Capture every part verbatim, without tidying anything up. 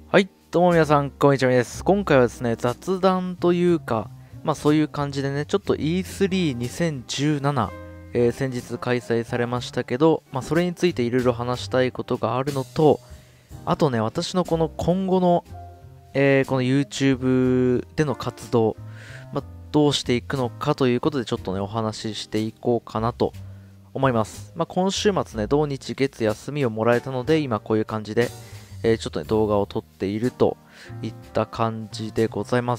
はい、どうも皆さん、こんにちはです。今回はですね、雑談というか、まあそういう感じでね、ちょっと イースリーにせんじゅうなな、えー先日開催されましたけど、まあそれについていろいろ話したいことがあるのと、あとね、私のこの今後の、えーこの YouTube での活動、まあ、どうしていくのかということで、ちょっとね、お話ししていこうかなと思います。まあ今週末ね、土日月休みをもらえたので、今こういう感じで、えーちょっとね、動画を撮っているといった感じでございます。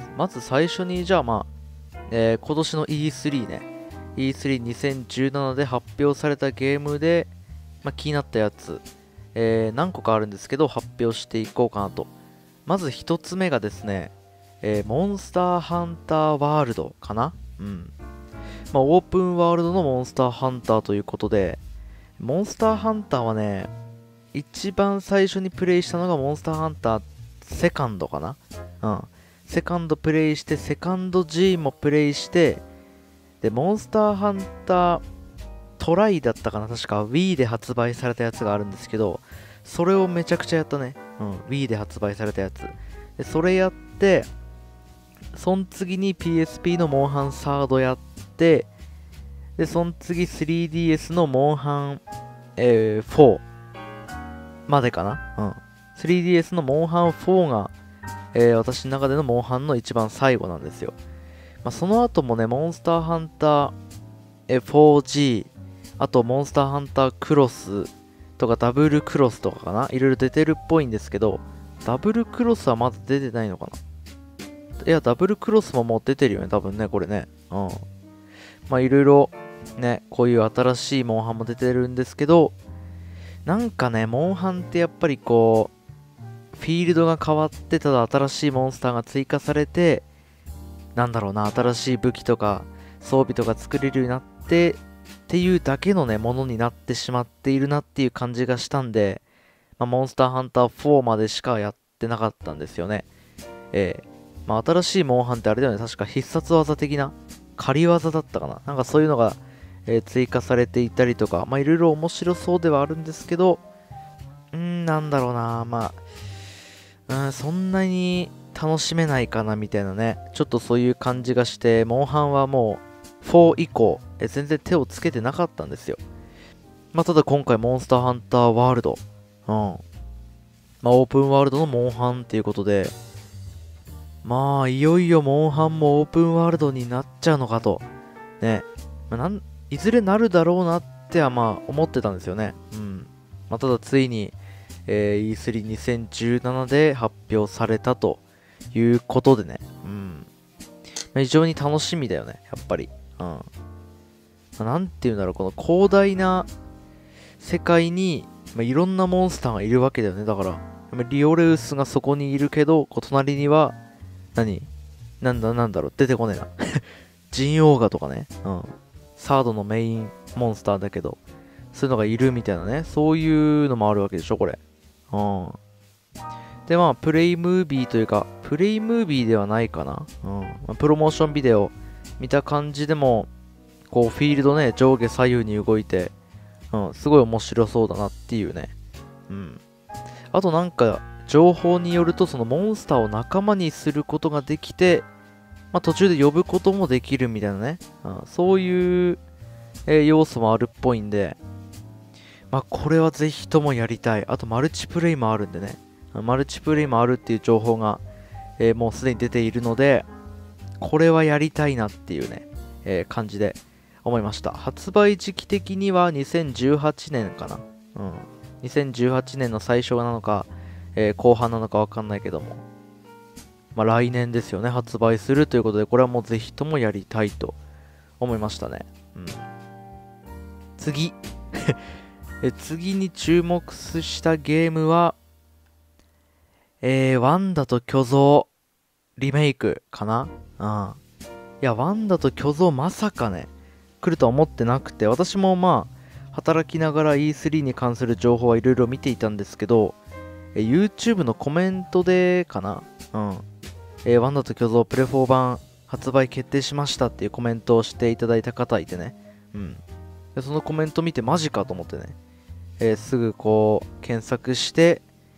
まず最初に、じゃあまあ、えー今年の イースリー ね、イースリーにせんじゅうなな で発表されたゲームで、まあ、気になったやつ、えー何個かあるんですけど、発表していこうかなと。まず一つ目がですね、えーモンスターハンターワールドかな。うん。まあ、オープンワールドのモンスターハンターということで、モンスターハンターはね、一番最初にプレイしたのがモンスターハンターセカンドかな。うん。セカンドプレイして、セカンド G もプレイして、で、モンスターハンタートライだったかな、確か Wii で発売されたやつがあるんですけど、それをめちゃくちゃやったね。うん。Wii で発売されたやつ。で、それやって、その次に ピーエスピー のモンハンサードやって、で、その次 スリーディーエス のモンハン、えー、フォー。までかな。うん。スリーディーエス のモンハンフォーが、えー私の中でのモンハンの一番最後なんですよ。まあ、その後もね、モンスターハンター、えー フォージー、あとモンスターハンタークロスとかダブルクロスとかかな、いろいろ出てるっぽいんですけど、ダブルクロスはまだ出てないのかな。いや、ダブルクロスももう出てるよね、多分ね、これね。うん。まあいろいろね、こういう新しいモンハンも出てるんですけど、なんかね、モンハンってやっぱりこう、フィールドが変わってただ新しいモンスターが追加されて、なんだろうな、新しい武器とか装備とか作れるようになってっていうだけのね、ものになってしまっているなっていう感じがしたんで、まあ、モンスターハンターフォーまでしかやってなかったんですよね。ええまあ、新しいモンハンってあれだよね、確か必殺技的な仮技だったかな。なんかそういうのが、えー追加されていたりとか、まあいろいろ面白そうではあるんですけど、うーん、なんだろうな、まあ、うん、そんなに楽しめないかなみたいなね、ちょっとそういう感じがして、モンハンはもうフォー以降、え全然手をつけてなかったんですよ。まあ、ただ今回モンスターハンターワールド、うん、まあ、オープンワールドのモンハンっていうことで、まあ、いよいよモンハンもオープンワールドになっちゃうのかと、ね、まあ、なんいずれなるだろうなってはまあ思ってたんですよね。うん。まあ、ただついに、えー、イースリーにせんじゅうなな で発表されたということでね。うん。まあ非常に楽しみだよね、やっぱり。うん。まあなんて言うんだろう、この広大な世界に、まあ、いろんなモンスターがいるわけだよね。だから、まあリオレウスがそこにいるけど、こう隣には、何なんだなんだろう、出てこねえな。ジンオウガとかね。うん。サードのメインモンスターだけど、そういうのがいるみたいなね。そういうのもあるわけでしょ、これ。うん。で、まあ、プレイムービーというか、プレイムービーではないかな。うん。まあ、プロモーションビデオ見た感じでも、こう、フィールドね、上下左右に動いて、うん、すごい面白そうだなっていうね。うん。あとなんか、情報によると、そのモンスターを仲間にすることができて、まあ、途中で呼ぶこともできるみたいなね。うん、そういう、えー要素もあるっぽいんで、まあ、これはぜひともやりたい。あと、マルチプレイもあるんでね。マルチプレイもあるっていう情報が、えーもうすでに出ているので、これはやりたいなっていうね、えー感じで思いました。発売時期的にはにせんじゅうはちねんかな。うん。にせんじゅうはちねんの最初なのか、えー後半なのかわかんないけども。まあ、来年ですよね、発売するということで、これはもうぜひともやりたいと思いましたね。うん。次。え次に注目したゲームは、えー、ワンダと巨像リメイクかな。うん。いや、ワンダと巨像まさかね、来るとは思ってなくて、私もまあ、働きながら イースリー に関する情報はいろいろ見ていたんですけど、え YouTube のコメントでかな。うん。えーワンダと巨像プレフォー版発売決定しましたっていうコメントをしていただいた方いてね。うん。でそのコメント見てマジかと思ってね。えーすぐこう検索して、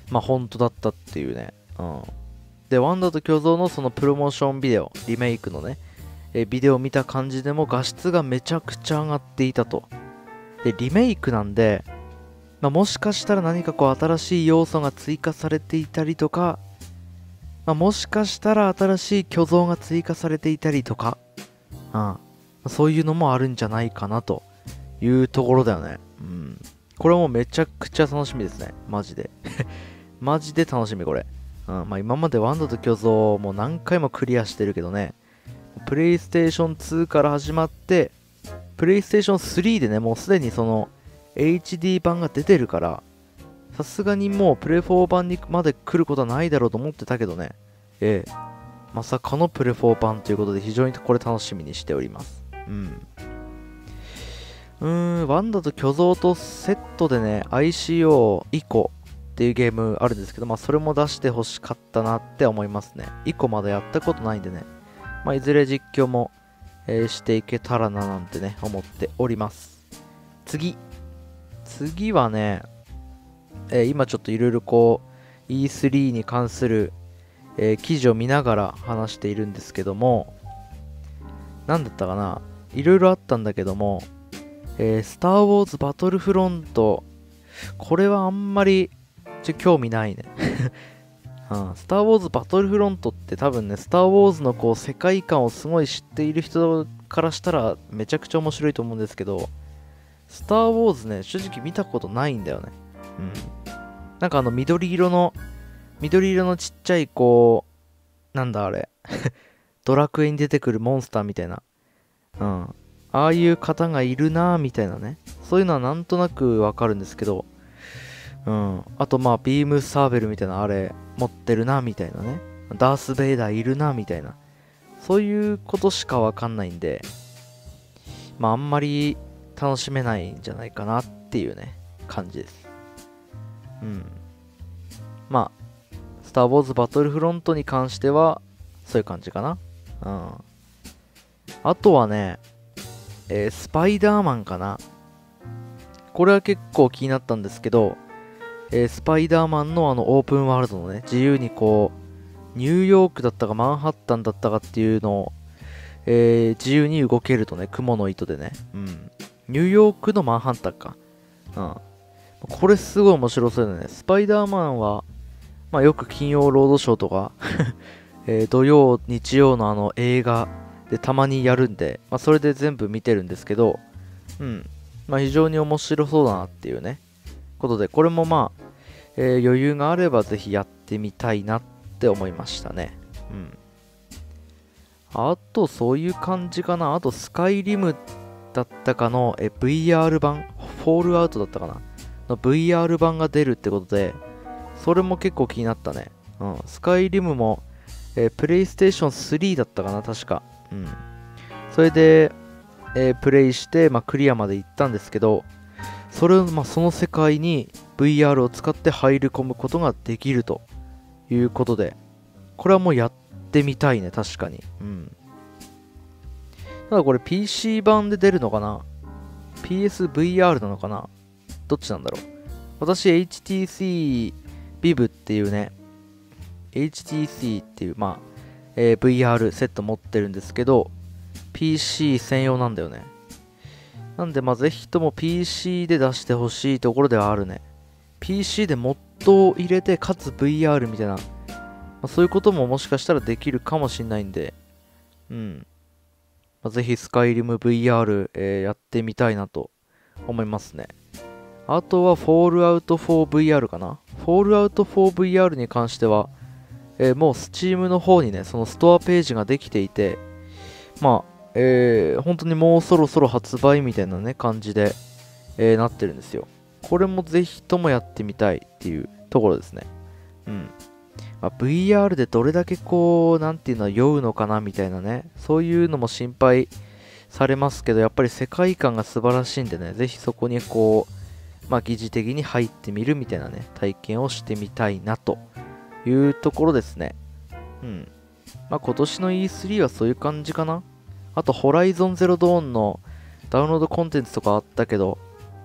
まあ本当だったっていうね。うん。で、ワンダと巨像のそのプロモーションビデオ、リメイクのね、えビデオを見た感じでも画質がめちゃくちゃ上がっていたと。で、リメイクなんで、まあ、もしかしたら何かこう新しい要素が追加されていたりとか、まあ、もしかしたら新しい巨像が追加されていたりとか、うん、そういうのもあるんじゃないかなというところだよね。うん。これはもうめちゃくちゃ楽しみですね。マジで。マジで楽しみこれ。うん、まあ今までワンダと巨像も何回もクリアしてるけどね、プレイステーションツーから始まって、プレイステーションスリーでね、もうすでにその エイチディー 版が出てるから、さすがにもうプレフォー版にまで来ることはないだろうと思ってたけどね、ええ、まさかのプレフォー版ということで非常にこれ楽しみにしております。うん。うーん、ワンダと巨像とセットでね、アイシーオー イコっていうゲームあるんですけど、まあそれも出してほしかったなって思いますね。イコまだやったことないんでね。まあ、いずれ実況も、えー、していけたらななんてね、思っております。次。次はね、えー、今ちょっといろいろこう、イースリー に関する、えー、記事を見ながら話しているんですけども、なんだったかな、いろいろあったんだけども、えー、スター・ウォーズ・バトルフロント、これはあんまりちょ興味ないね。うん、スター・ウォーズ・バトルフロントって多分ね、スター・ウォーズのこう世界観をすごい知っている人からしたらめちゃくちゃ面白いと思うんですけど、スター・ウォーズね、正直見たことないんだよね。うん。なんかあの緑色の、緑色のちっちゃいこう、なんだあれ、ドラクエに出てくるモンスターみたいな。うん。ああいう方がいるなぁみたいなね。そういうのはなんとなくわかるんですけど、うん。あとまあビームサーベルみたいなあれ持ってるなみたいなね。ダース・ベイダーいるなみたいな。そういうことしかわかんないんで、まああんまり楽しめないんじゃないかなっていうね、感じです。うん。まあ、スター・ウォーズ・バトルフロントに関しては、そういう感じかな。うん。あとはね、えー、スパイダーマンかな。これは結構気になったんですけど、えー、スパイダーマンのあのオープンワールドのね、自由にこう、ニューヨークだったかマンハッタンだったかっていうのを、えー、自由に動けるとね、雲の糸でね、うん。ニューヨークのマンハッタンか。うん。これすごい面白そうだね。スパイダーマンは、まあよく金曜ロードショーとか、えー、土曜、日曜のあの映画でたまにやるんで、まあそれで全部見てるんですけど、うん。まあ非常に面白そうだなっていうね、ことで、これもまあ、えー、余裕があればぜひやってみたいなって思いましたね。うん。あと、そういう感じかな。あと、スカイリムだったかの、え ブイアール 版、フォールアウトだったかなの ブイアール 版が出るってことで、それも結構気になったね。うん。スカイリムも、えー、プレイステーションスリーだったかな、確か。うん。それで、えー、プレイして、まあ、クリアまで行ったんですけど、それを、まあ、その世界に ブイアール を使って入り込むことができるということで、これはもうやってみたいね、確かに。うん。ただこれ ピーシー 版で出るのかな？ ピーエスブイアール なのかな？どっちなんだろう？私 エイチティーシー ビブ っていうね、エイチティーシー っていう、まあ、えー、ブイアール セット持ってるんですけど、ピーシー 専用なんだよね。なんで、まあ、ぜひとも ピーシー で出してほしいところではあるね。ピーシー でモッドを入れて、かつ ブイアール みたいな、まあ、そういうことももしかしたらできるかもしれないんで、うん。まあ、ぜひスカイリム ブイアール、えー、やってみたいなと思いますね。あとは、フォールアウトフォーブイアール かな。フォールアウトフォーブイアール に関しては、えー、もう Steam の方にね、そのストアページができていて、まあ、えー、本当にもうそろそろ発売みたいなね、感じで、えー、なってるんですよ。これもぜひともやってみたいっていうところですね。うん。まあ、ブイアール でどれだけこう、なんていうのは酔うのかなみたいなね、そういうのも心配されますけど、やっぱり世界観が素晴らしいんでね、ぜひそこにこう、まあ、疑似的に入ってみるみたいなね、体験をしてみたいなというところですね。うん。まあ、今年の イースリー はそういう感じかな。あと、ホライゾンゼロドーンのダウンロードコンテンツとかあったけど、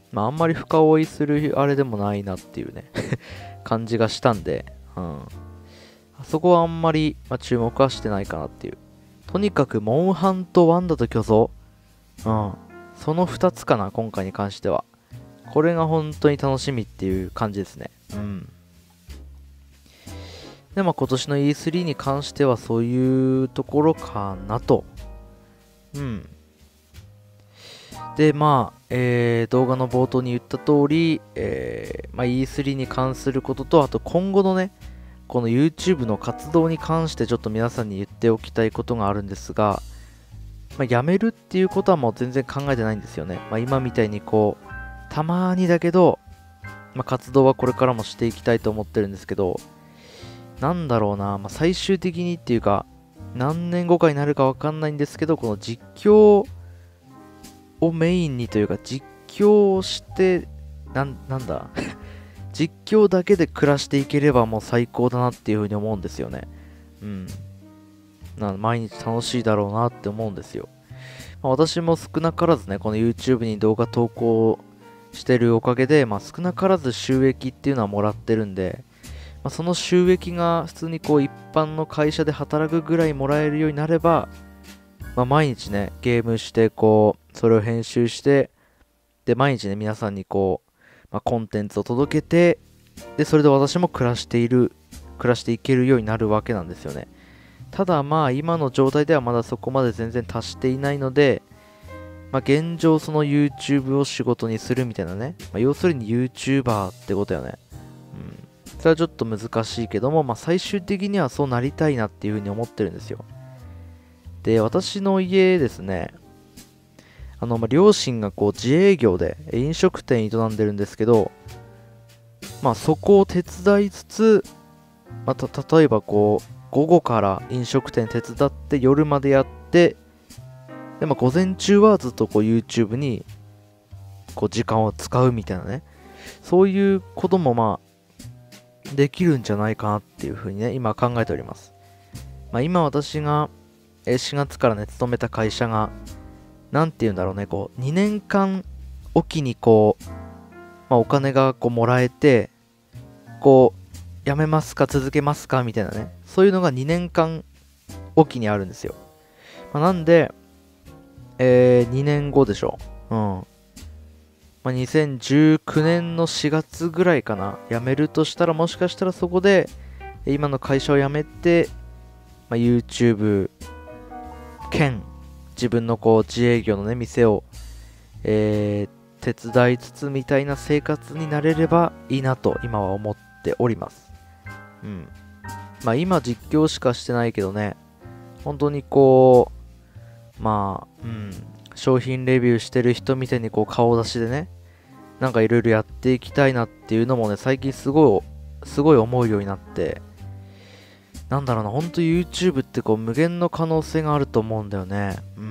まああんまり深追いするあれでもないなっていうね感じがしたんで、うん。あそこはあんまり、まあ、注目はしてないかなっていう。とにかく、モンハンとワンダと巨像。うん。そのふたつかな、今回に関しては。これが本当に楽しみっていう感じですね。うん。で、まあ今年の イースリー に関してはそういうところかなと。うん。で、まあ、えー動画の冒頭に言った通り、えーまあ、イースリー に関することと、あと今後のね、この YouTube の活動に関してちょっと皆さんに言っておきたいことがあるんですが、まあ、やめるっていうことはもう全然考えてないんですよね。まあ、今みたいにこう、たまーにだけど、まあ、活動はこれからもしていきたいと思ってるんですけど、なんだろうな、まあ、最終的にっていうか、何年後かになるかわかんないんですけど、この実況をメインにというか、実況をして、なん、なんだ実況だけで暮らしていければもう最高だなっていうふうに思うんですよね。うん。な毎日楽しいだろうなって思うんですよ。まあ、私も少なからずね、この YouTube に動画投稿してるおかげで、まあ、少なからず収益っていうのはもらってるんで、まあ、その収益が普通にこう一般の会社で働くぐらいもらえるようになれば、まあ、毎日ね、ゲームしてこう、それを編集して、で、毎日ね、皆さんにこう、まあ、コンテンツを届けて、で、それで私も暮らしている、暮らしていけるようになるわけなんですよね。ただまあ、今の状態ではまだそこまで全然達していないので、まあ、現状その YouTube を仕事にするみたいなね。まあ、要するに YouTuber ってことよね。うん。それはちょっと難しいけども、まあ、最終的にはそうなりたいなっていうふうに思ってるんですよ。で、私の家ですね、あの、まあ、両親がこう自営業で飲食店営んでるんですけど、まあそこを手伝いつつ、まあ、た例えばこう、午後から飲食店手伝って夜までやって、で、まあ午前中はずっとこう YouTube にこう時間を使うみたいなね、そういうこともまあできるんじゃないかなっていうふうにね、今考えております。まあ今私がしがつからね、勤めた会社が、なんて言うんだろうね、こう、にねんかんおきにこう、まあ、お金がこうもらえて、こう、やめますか、続けますか、みたいなね、そういうのがにねんかんおきにあるんですよ。まあ、なんで、えー、にねんごでしょ。うん。まあ、にせんじゅうきゅうねんのしがつぐらいかな、辞めるとしたら、もしかしたらそこで、今の会社を辞めて、まあ、YouTube 兼、自分のこう自営業のね、店を、えー、手伝いつつみたいな生活になれればいいなと今は思っております。うん。まあ今実況しかしてないけどね、本当にこう、まあ、うん、商品レビューしてる人みたいにこう顔出しでね、なんかいろいろやっていきたいなっていうのもね、最近すごい、すごい思うようになって、なんだろうな、ほんと YouTube ってこう無限の可能性があると思うんだよね。うん。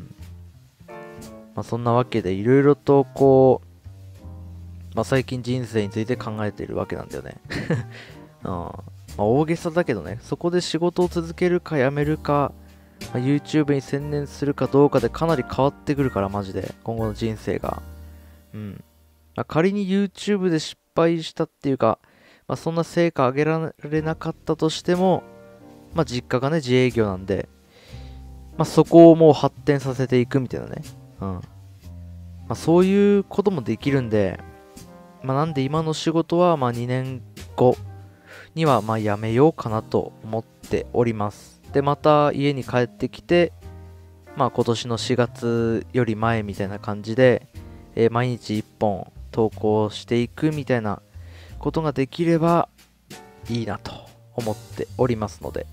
まあそんなわけでいろいろとこう、まあ最近人生について考えているわけなんだよね。うん。まあ大げさだけどね、そこで仕事を続けるかやめるか、まあ、YouTube に専念するかどうかでかなり変わってくるからマジで、今後の人生が。うん。まあ、仮に YouTube で失敗したっていうか、まあそんな成果上げられなかったとしても、まあ実家がね、自営業なんで、まあそこをもう発展させていくみたいなね。うん。まあそういうこともできるんで、まあなんで今の仕事はまあにねんごにはまあやめようかなと思っております。で、また家に帰ってきて、まあ今年のしがつより前みたいな感じで、えー毎日いっぽん投稿していくみたいなことができればいいなと思っておりますので、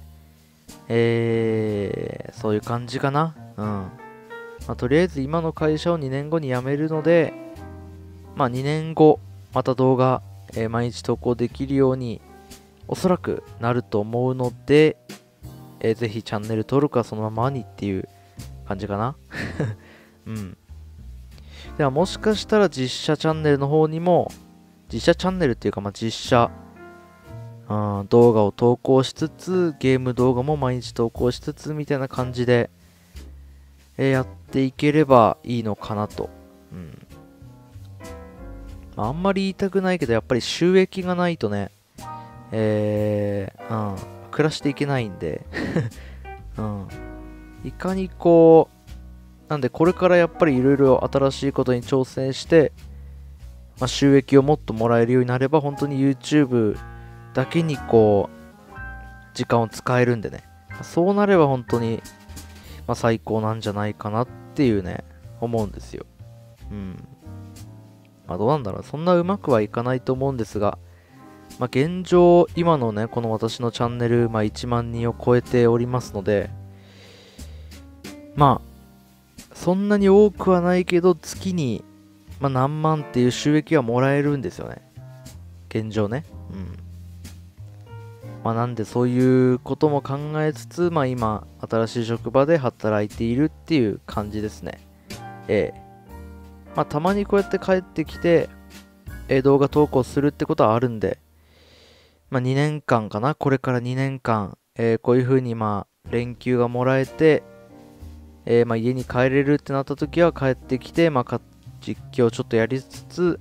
えー、そういう感じかな。うん。まあ、とりあえず今の会社をにねんごに辞めるので、まあにねんご、また動画、えー毎日投稿できるように、おそらくなると思うので、えーぜひチャンネル登録はそのままにっていう感じかな。うん。ではもしかしたら実写チャンネルの方にも、実写チャンネルっていうか、まあ、実写、うん、動画を投稿しつつ、ゲーム動画も毎日投稿しつつみたいな感じで、えーやっていければいいのかなと。うん。 まあ、あんまり言いたくないけど、やっぱり収益がないとね、えー、うん、暮らしていけないんで、うん。いかにこう、なんでこれからやっぱりいろいろ新しいことに挑戦して、まあ、収益をもっともらえるようになれば、本当に YouTube だけにこう、時間を使えるんでね。そうなれば本当に、まあ、最高なんじゃないかなっていうね、思うんですよ。うん。まあどうなんだろう。そんなうまくはいかないと思うんですが、まあ現状、今のね、この私のチャンネル、まあいちまんにんを超えておりますので、まあ、そんなに多くはないけど、月に、まあ、何万っていう収益はもらえるんですよね。現状ね。うん。まあなんでそういうことも考えつつ、まあ今、新しい職場で働いているっていう感じですね。ええ。まあたまにこうやって帰ってきて、えー動画投稿するってことはあるんで、まあにねんかんかな。これからにねんかん、えーこういう風にまあ連休がもらえて、えーまあ家に帰れるってなった時は帰ってきて、まあか実況ちょっとやりつつ、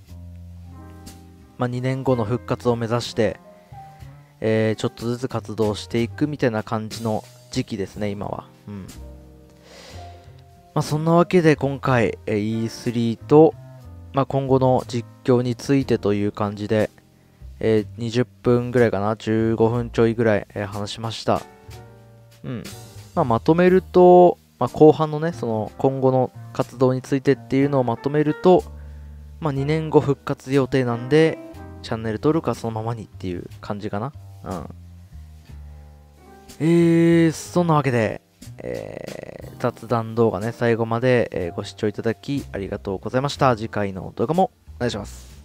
まあにねんごの復活を目指して、えーちょっとずつ活動していくみたいな感じの時期ですね、今は。うん。まあそんなわけで今回、えー イースリー と、まあ今後の実況についてという感じで、えーにじゅっぷんぐらいかな、じゅうごふんちょいぐらい、えー話しました。うん。まあまとめると、まあ後半のね、その今後の活動についてっていうのをまとめると、まあにねんご復活予定なんで、チャンネル登録はそのままにっていう感じかな。うん。えー、そんなわけで、えー雑談動画ね、最後まで、えーご視聴いただきありがとうございました。次回の動画もお願いします。